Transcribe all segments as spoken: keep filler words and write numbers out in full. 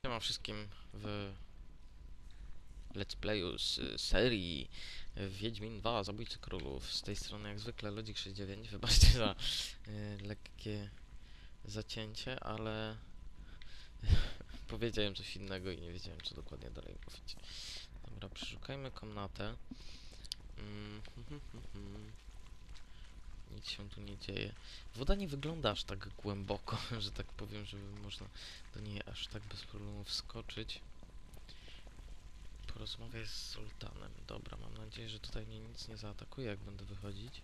Siema wszystkim w Let's Playu z serii Wiedźmin dwa Zabójcy Królów. Z tej strony jak zwykle Lodzik sześćdziesiąt dziewięć. Wybaczcie za y, lekkie zacięcie, ale powiedziałem coś innego i nie wiedziałem, co dokładnie dalej mówić. Dobra, przeszukajmy komnatę. Mm, hmm, hmm, hmm. Nic się tu nie dzieje. Woda nie wygląda aż tak głęboko, że tak powiem, żeby można do niej aż tak bez problemu wskoczyć. Porozmawiaj z Sultanem. Dobra, mam nadzieję, że tutaj mnie nic nie zaatakuje, jak będę wychodzić.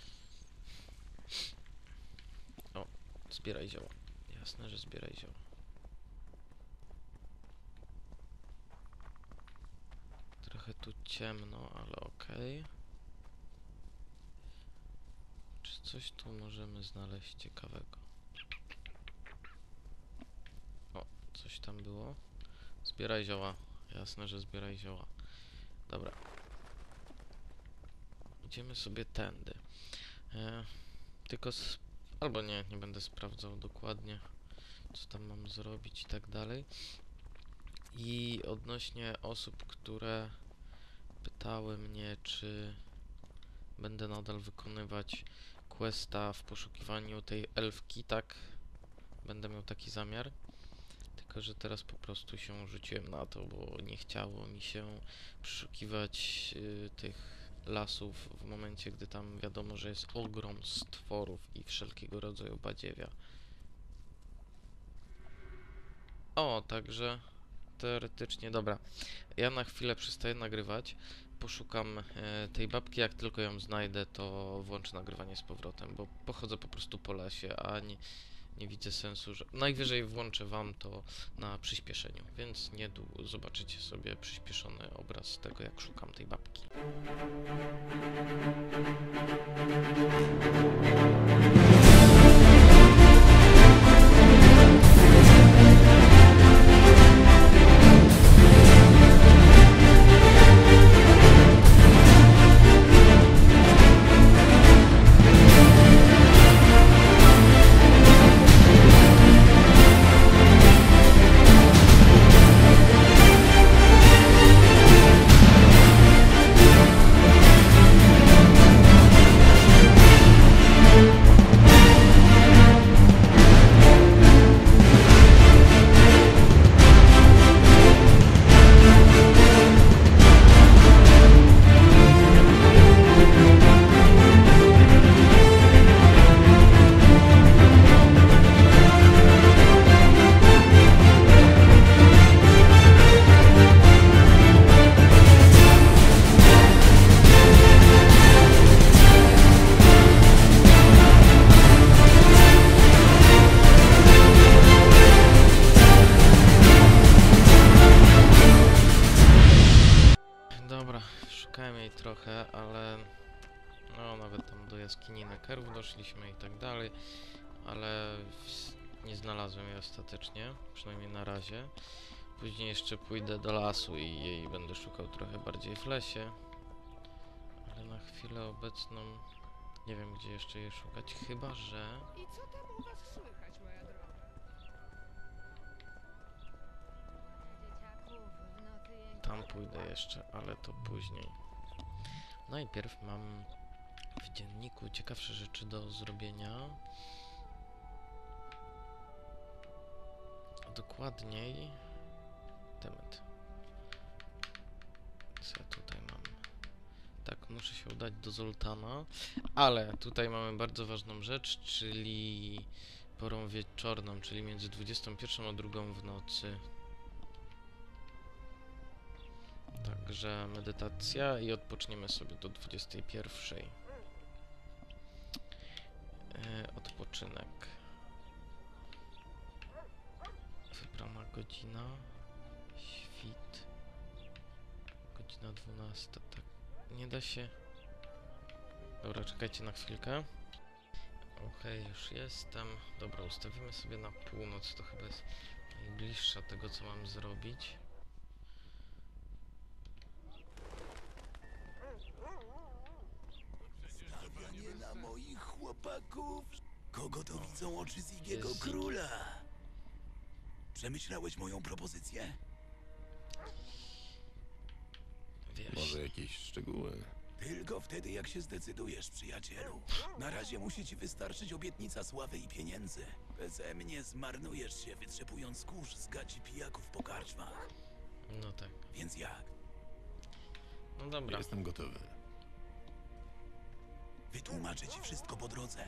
O, zbieraj zioła. Jasne, że zbieraj zioła. Trochę tu ciemno, ale okej. Okay. Czy coś tu możemy znaleźć ciekawego? O, coś tam było. Zbieraj zioła. Jasne, że zbieraj zioła. Dobra. Idziemy sobie tędy. E, tylko z... Albo nie, nie będę sprawdzał dokładnie, co tam mam zrobić i tak dalej. I odnośnie osób, które pytały mnie, czy będę nadal wykonywać questa w poszukiwaniu tej elfki, tak, będę miał taki zamiar. Tylko że teraz po prostu się rzuciłem na to, bo nie chciało mi się przeszukiwać y, tych lasów w momencie, gdy tam wiadomo, że jest ogrom stworów i wszelkiego rodzaju badziewia. O, także teoretycznie, dobra. Ja na chwilę przestaję nagrywać, poszukam e, tej babki, jak tylko ją znajdę, to włączę nagrywanie z powrotem, bo pochodzę po prostu po lesie, a nie, nie widzę sensu, że... Najwyżej włączę wam to na przyspieszeniu, więc niedługo zobaczycie sobie przyspieszony obraz tego, jak szukam tej babki. Dobra, szukałem jej trochę, ale no nawet tam do jaskini Nekerów doszliśmy i tak dalej, ale nie znalazłem jej ostatecznie, przynajmniej na razie. Później jeszcze pójdę do lasu i jej będę szukał trochę bardziej w lesie, ale na chwilę obecną nie wiem, gdzie jeszcze jej szukać, chyba że... I co tam u was słychać, moja droga? Tam pójdę jeszcze, ale to później. Najpierw mam w dzienniku ciekawsze rzeczy do zrobienia. Dokładniej... Temat. Co ja tutaj mam? Tak, muszę się udać do Zoltana, ale tutaj mamy bardzo ważną rzecz, czyli porą wieczorną, czyli między dwudziestą pierwszą a drugą w nocy. Także medytacja i odpoczniemy sobie do dwudziestej pierwszej. E, odpoczynek. Wybrana godzina. Świt. Godzina dwunasta, tak. Nie da się... Dobra, czekajcie na chwilkę. Okej, okay, już jestem. Dobra, ustawimy sobie na północ, to chyba jest najbliższa tego, co mam zrobić. Stawianie na moich chłopaków? Kogo to widzą oczy Zigiego Króla? Przemyślałeś moją propozycję? Wiesz, Może jakieś szczegóły? Tylko wtedy, jak się zdecydujesz, przyjacielu. Na razie musi ci wystarczyć obietnica sławy i pieniędzy. Beze mnie zmarnujesz się, wytrzepując kurz z gaci pijaków po karczmach. no tak. Więc jak? No dobra. Jestem gotowy. Wytłumaczę ci wszystko po drodze.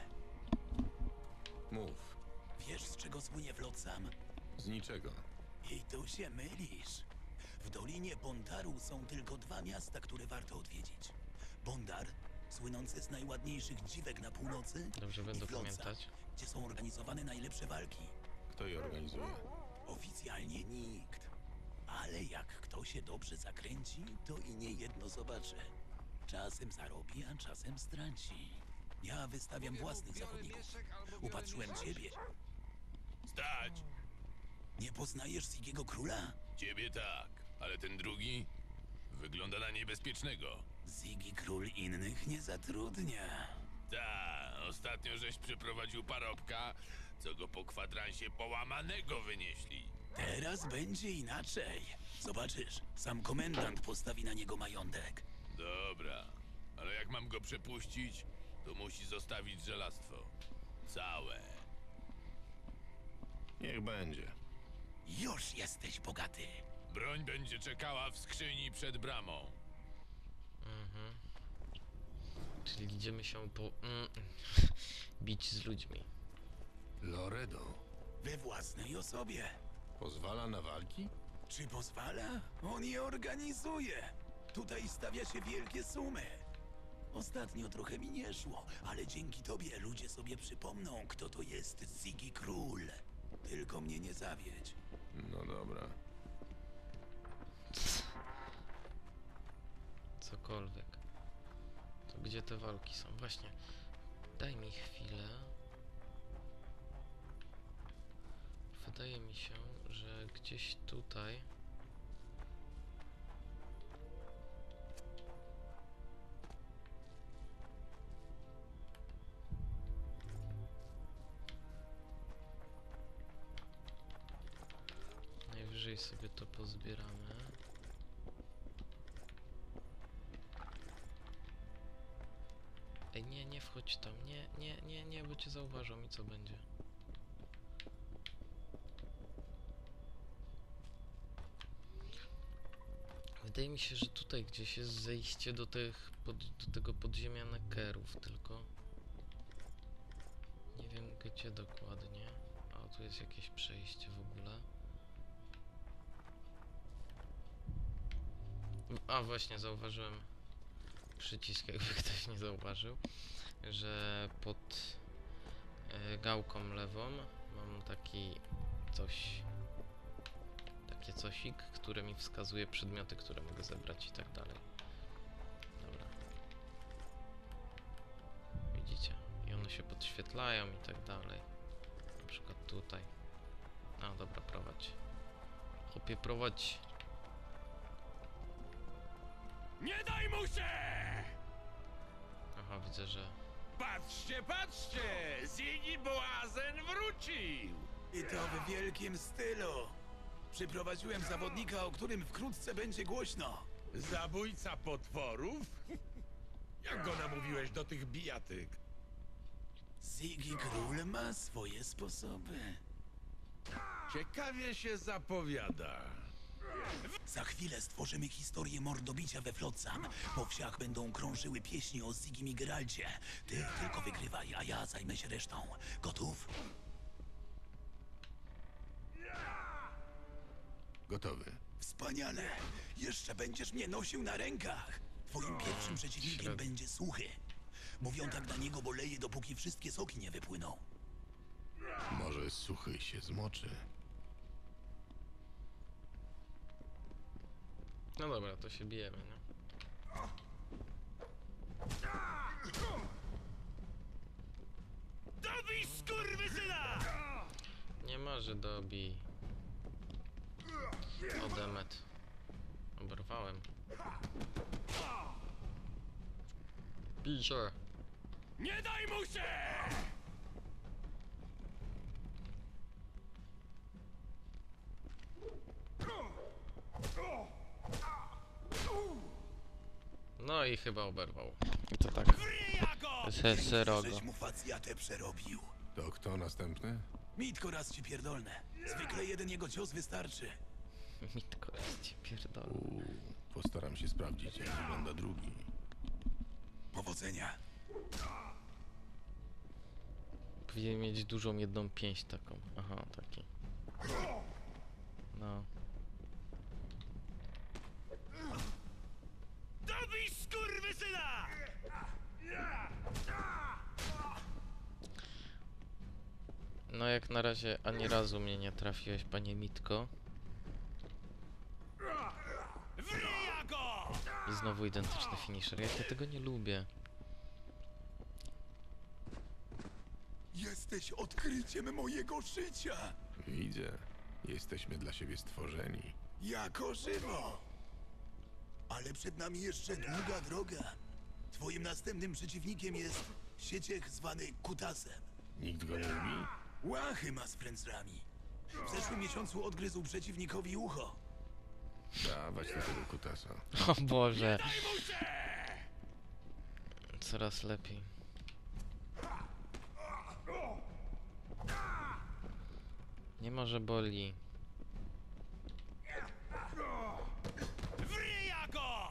Mów. Wiesz, z czego słynie Flotsam? Z niczego. I tu się mylisz. W Dolinie Bondaru są tylko dwa miasta, które warto odwiedzić. Bondar, słynący z najładniejszych dziwek na północy, Dobrze, będę i Flotsam, pamiętać. gdzie są organizowane najlepsze walki. Kto je organizuje? Oficjalnie nikt. Ale jak kto się dobrze zakręci, to i nie jedno zobaczy. Czasem zarobi, a czasem straci. Ja wystawiam własnych zawodników. Upatrzyłem ciebie. Stać! Nie poznajesz Sigiego Króla? Ciebie tak, ale ten drugi wygląda na niebezpiecznego. Zigi Król innych nie zatrudnia. Ta, ostatnio żeś przyprowadził parobka, co go po kwadransie połamanego wynieśli. Teraz będzie inaczej. Zobaczysz, sam komendant postawi na niego majątek. Dobra, ale jak mam go przepuścić, to musi zostawić żelastwo. Całe. Niech będzie. Już jesteś bogaty. Broń będzie czekała w skrzyni przed bramą. Mhm. Czyli idziemy się po... Mm, bić z ludźmi. Loredo. We własnej osobie. Pozwala na walki? Czy pozwala? On je organizuje. Tutaj stawia się wielkie sumy. Ostatnio trochę mi nie szło, ale dzięki tobie ludzie sobie przypomną, kto to jest Zigi Król. Tylko mnie nie zawiedź. No dobra. Cokolwiek. To gdzie te walki są? Właśnie. Daj mi chwilę. Wydaje mi się, że gdzieś tutaj... Najwyżej sobie to pozbieramy. Ej, nie, nie wchodź tam, nie, nie, nie, nie, bo cię zauważą i co będzie. Wydaje mi się, że tutaj gdzieś jest zejście do tych, pod, do tego podziemia Neckerów, tylko nie wiem gdzie dokładnie. A tu jest jakieś przejście w ogóle. A właśnie, zauważyłem przycisk, jakby ktoś nie zauważył, że pod e, gałką lewą mam taki coś, takie cosik, które mi wskazuje przedmioty, które mogę zebrać i tak dalej. Dobra. Widzicie? I one się podświetlają i tak dalej. Na przykład tutaj. A dobra, prowadź. Chłopie, prowadź. Nie daj mu się! Aha, widzę, że... Patrzcie, patrzcie! Ziggy Boazen wrócił! I to w wielkim stylu. Przyprowadziłem zawodnika, o którym wkrótce będzie głośno. Zabójca potworów? Jak go namówiłeś do tych bijatyk? Zigi Król ma swoje sposoby. Ciekawie się zapowiada. Za chwilę stworzymy historię mordobicia we Flotsam. Po wsiach będą krążyły pieśni o Zigim i Geralcie. Ty tylko wygrywaj, a ja zajmę się resztą. Gotów? Gotowy. Wspaniale! Jeszcze będziesz mnie nosił na rękach. Twoim pierwszym przeciwnikiem średnio. będzie Suchy. Mówią tak na niego, bo leje, dopóki wszystkie soki nie wypłyną. Może Suchy się zmoczy. No dobra, to się bijemy, nie? Dobij skurwysyna! Nie może dobij. O, demet. Oberwałem. Bij się! Nie daj mu się! No i chyba oberwał. I to tak. Se, serogo. Żeś mu facjatę przerobił. To kto następny? Mitko raz ci pierdolne. Zwykle jeden jego cios wystarczy. Mitko, raz cię pierdolę. Uuu, postaram się sprawdzić, jak wygląda drugi. Powodzenia. Powinien mieć dużą jedną pięść taką. Aha, taki. No. Dobij skurwysyna! No jak na razie ani razu mnie nie trafiłeś, panie Mitko. Wryja go! I znowu identyczny finisher. Jak ja tego nie lubię. Jesteś odkryciem mojego życia. Widzę. Jesteśmy dla siebie stworzeni. Jako żywo. Ale przed nami jeszcze długa droga. Twoim następnym przeciwnikiem jest sieciech zwany Kutasem. Nikt go nie lubi? Łachy ma z frędzlami. W zeszłym miesiącu odgryzł przeciwnikowi ucho. Dawać na tego kutasa. O Boże. Coraz lepiej. Nie może boli. Wryja go!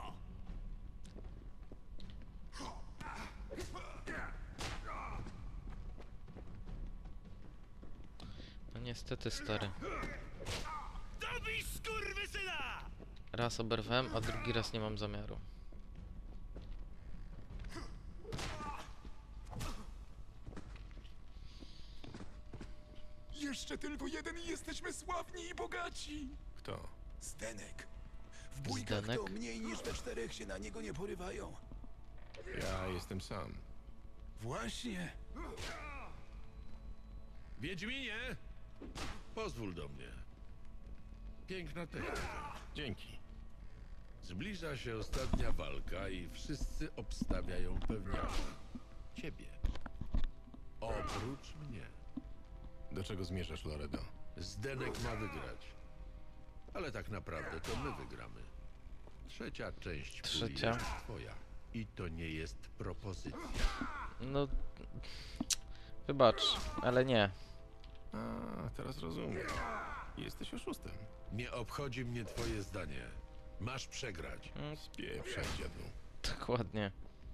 No niestety, stary. Dobij skurwysyna! Raz oberwałem, a drugi raz nie mam zamiaru. Jeszcze tylko jeden i jesteśmy sławni i bogaci. Kto? Zdenek. W bójkach Zdenek? to mniej niż we czterech się na niego nie porywają. Ja jestem sam. Właśnie. Wiedźminie, pozwól do mnie. Piękna technika. Dzięki. Zbliża się ostatnia walka i wszyscy obstawiają pewniaka. Ciebie. Oprócz mnie. Do czego zmierzasz, Loredo? Zdenek ma wygrać. Ale tak naprawdę to my wygramy. Trzecia część puli Trzecia. jest twoja. I to nie jest propozycja. No... Wybacz, ale nie. A, teraz rozumiem. Jesteś oszustem. Nie obchodzi mnie twoje zdanie. Masz przegrać. Mm, Spieprzaj, dziadu. dokładnie.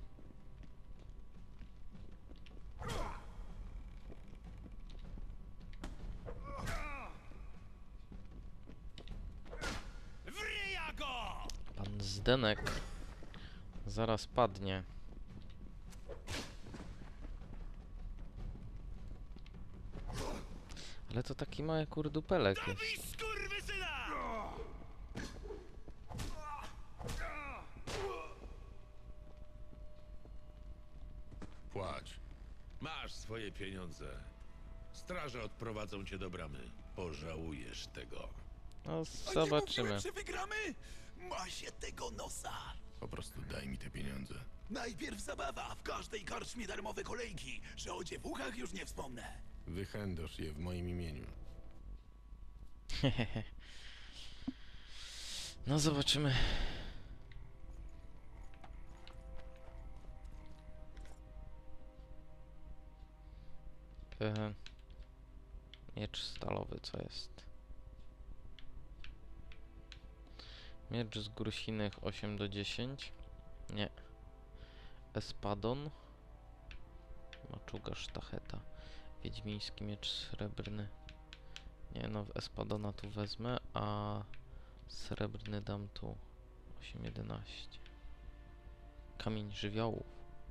Wryja go! Pan Zdenek zaraz padnie. Ale to taki mały kurdupelek jest. Dobij skurwysyna! Płacz. Masz swoje pieniądze. Straże odprowadzą cię do bramy. Pożałujesz tego. No A nie zobaczymy. mówiłem, że wygramy? Ma się tego nosa. Po prostu daj mi te pieniądze. Najpierw zabawa. W każdej karczmie darmowe kolejki. Że o dziewuchach już nie wspomnę. Wychędosz je w moim imieniu. No zobaczymy. E, Miecz stalowy, co jest? Miecz z grusinych osiem do dziesięć. Nie. Espadon. Maczuga sztacheta. Wiedźmiński miecz srebrny. Nie no, Espadona tu wezmę, a srebrny dam tu osiem jedenaście. Kamień żywiołów.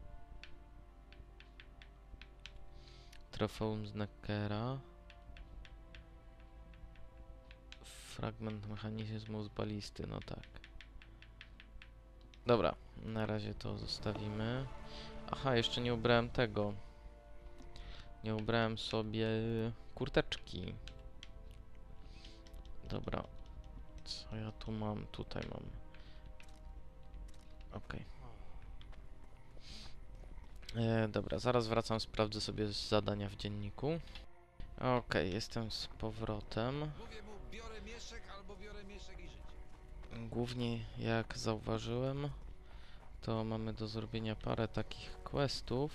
Trofeum z Neckera. Fragment mechanizmu z balisty, no tak. Dobra, na razie to zostawimy. Aha, jeszcze nie ubrałem tego. Nie ubrałem sobie kurteczki. Dobra. Co ja tu mam? Tutaj mam. Okej. E, dobra, zaraz wracam, sprawdzę sobie zadania w dzienniku. Okej, jestem z powrotem. Mówię mu, biorę mieszek albo biorę mieszek i życie. Głównie, jak zauważyłem, to mamy do zrobienia parę takich questów.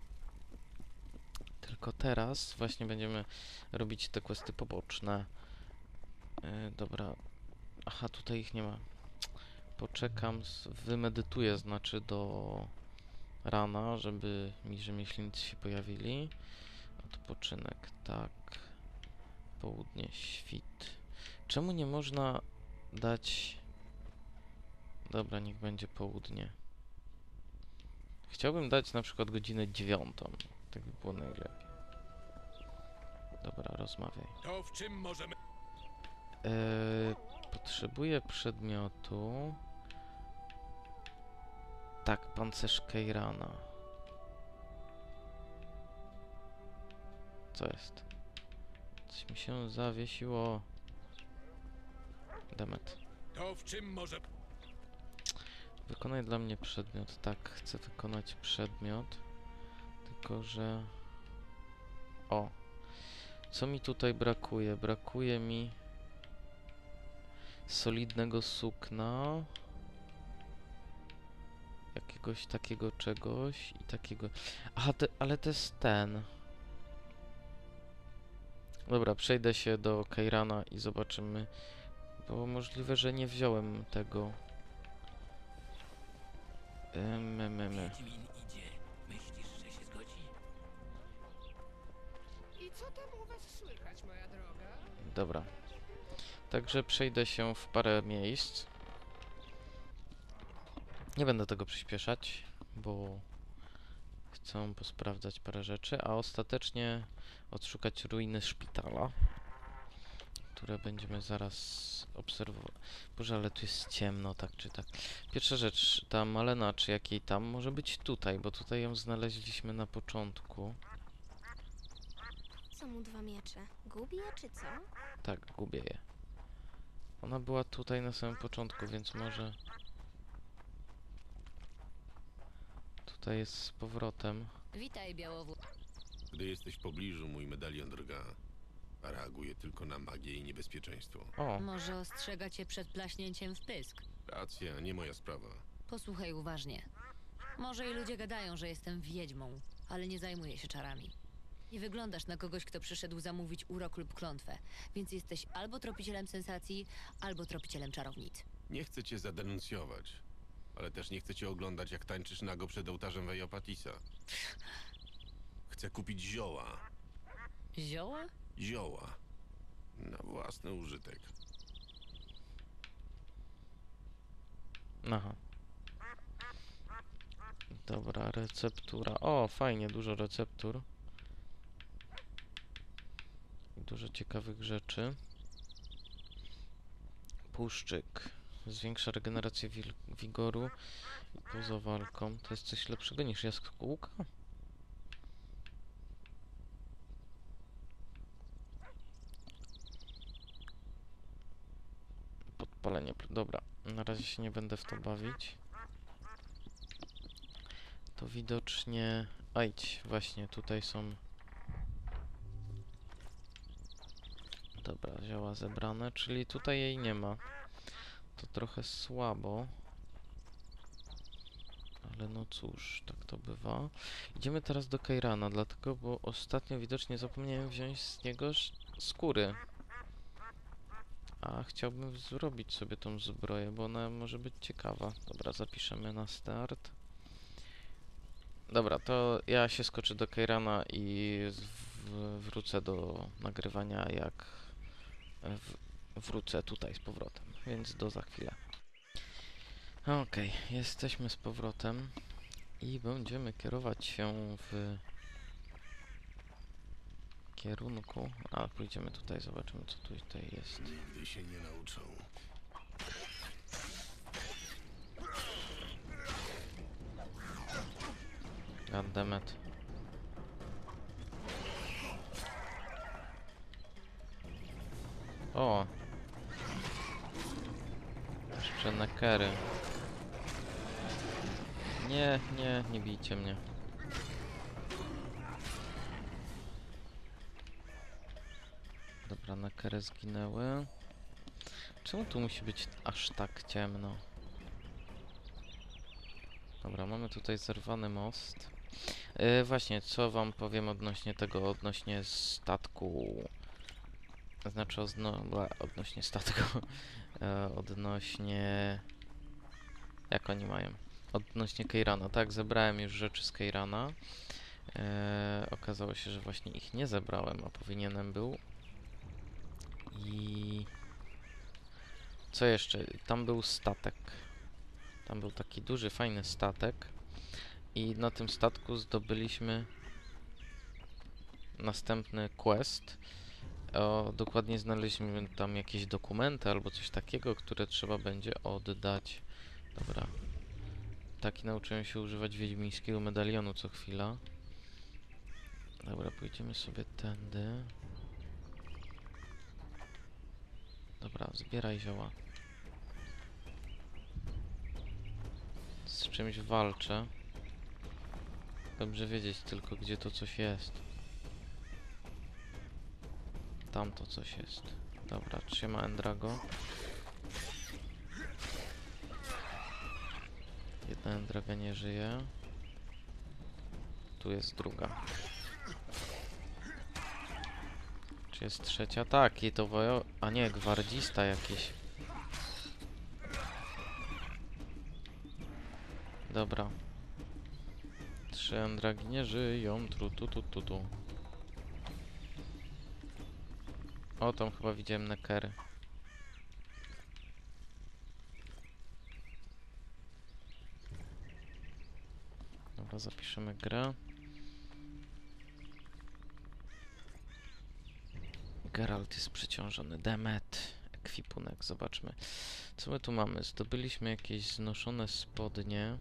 Tylko teraz właśnie będziemy robić te questy poboczne. Yy, dobra. Aha, tutaj ich nie ma. Poczekam, z- wymedytuję, znaczy do rana, żeby mi rzemieślnicy się pojawili. Odpoczynek, tak. Południe, świt. Czemu nie można dać... Dobra, niech będzie południe. Chciałbym dać na przykład godzinę dziewiątą. Tak by było najlepiej. Dobra, rozmawiaj. To w czym możemy... Eee, potrzebuję przedmiotu. Tak, pancerz Keirana. Co jest? Coś mi się zawiesiło. Demet. To w czym może... Wykonaj dla mnie przedmiot. Tak, chcę wykonać przedmiot. Tylko, że... O! Co mi tutaj brakuje? Brakuje mi solidnego sukna. Jakiegoś takiego czegoś i takiego... Aha, te, ale to jest ten. Dobra, przejdę się do Keirana i zobaczymy. Bo możliwe, że nie wziąłem tego. Em, em, em, em. Wiedźmin idzie. Myślisz, że się zgodzi? I co tam u was słychać, moja droga? Dobra. Także przejdę się w parę miejsc. Nie będę tego przyspieszać, bo chcę posprawdzać parę rzeczy, a ostatecznie odszukać ruiny szpitala, które będziemy zaraz obserwować. Boże, ale tu jest ciemno, tak czy tak. Pierwsza rzecz, ta Malena, czy jakiej tam, może być tutaj, bo tutaj ją znaleźliśmy na początku. Co mu dwa miecze? Gubi je czy co? Tak, gubię je. Ona była tutaj na samym początku, więc może... Tutaj jest z powrotem. Witaj, Białowłos. Gdy jesteś w pobliżu, mój medalion drga. A reaguje tylko na magię i niebezpieczeństwo. O, Może ostrzega cię przed plaśnięciem w pysk. Racja, nie moja sprawa. Posłuchaj uważnie. Może i ludzie gadają, że jestem wiedźmą, ale nie zajmuję się czarami. Nie wyglądasz na kogoś, kto przyszedł zamówić urok lub klątwę, więc jesteś albo tropicielem sensacji, albo tropicielem czarownic. Nie chcę cię zadenuncjować, ale też nie chcę cię oglądać, jak tańczysz nago przed ołtarzem Vejopatisa. Chcę kupić zioła. Zioła? Zioła. Na własny użytek. aha. Dobra, receptura. O, fajnie, dużo receptur. Dużo ciekawych rzeczy. Puszczyk. Zwiększa regenerację wil- wigoru i poza walką. To jest coś lepszego niż jaskółka? Podpalenie. pr- Dobra, na razie się nie będę w to bawić. To widocznie... Ajdź, właśnie tutaj są... Dobra, zioła zebrane, czyli tutaj jej nie ma. To trochę słabo. Ale no cóż, tak to bywa. Idziemy teraz do Keirana, dlatego, bo ostatnio widocznie zapomniałem wziąć z niego sz- skóry. A chciałbym zrobić sobie tą zbroję, bo ona może być ciekawa. Dobra, zapiszemy na start. Dobra, to ja się skoczę do Keirana i z- w- wrócę do nagrywania, jak w- wrócę tutaj z powrotem, więc do za chwilę. Okej, jesteśmy z powrotem i będziemy kierować się w kierunku... A, pójdziemy tutaj, zobaczymy co tutaj jest. Nigdy się nie nauczą. Goddammit. O! Jeszcze nekery. Nie, nie, nie bijcie mnie. Dobra, nekery zginęły. Czemu tu musi być aż tak ciemno? Dobra, mamy tutaj zerwany most. Yy, właśnie, co wam powiem odnośnie tego, odnośnie statku. Znaczy, ozno, bla, odnośnie statku. e, odnośnie... Jak oni mają? Odnośnie Keirana. Tak, zebrałem już rzeczy z Keirana. E, okazało się, że właśnie ich nie zebrałem, a powinienem był. I... Co jeszcze? Tam był statek. Tam był taki duży, fajny statek. I na tym statku zdobyliśmy następny quest. O, dokładnie znaleźliśmy tam jakieś dokumenty albo coś takiego, które trzeba będzie oddać. Dobra. Taki nauczyłem się używać wiedźmińskiego medalionu co chwila. Dobra, pójdziemy sobie tędy. Dobra, zbieraj zioła. Z czymś walczę. Dobrze wiedzieć tylko, gdzie to coś jest. Tam to coś jest. Dobra, trzyma Endrago. Jedna Endraga nie żyje. Tu jest druga. Czy jest trzecia? Tak, i to wojo... A nie, gwardzista jakiś. Dobra. Trzy Endragi nie żyją. Tru, tu, tu, tu, tu. O, tam chyba widziałem nekery. Dobra, zapiszemy grę. Geralt jest przeciążony. Demet. Ekwipunek. Zobaczmy. Co my tu mamy? Zdobyliśmy jakieś znoszone spodnie.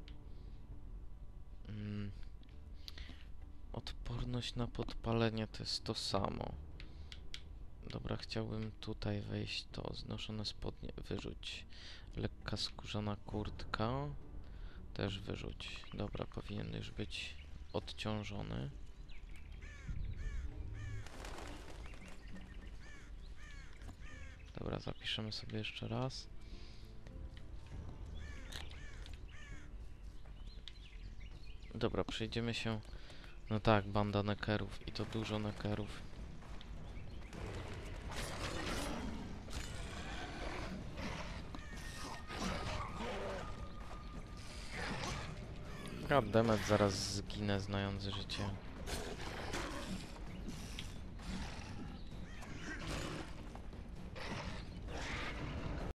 Mm. Odporność na podpalenie to jest to samo. Dobra, chciałbym tutaj wejść. To znoszone spodnie wyrzuć. Lekka skórzana kurtka. Też wyrzuć. Dobra, powinien już być odciążony. Dobra, zapiszemy sobie jeszcze raz. Dobra, przejdziemy się... No tak, banda nekerów i to dużo nekerów. Goddammit, zaraz zginę znając życie.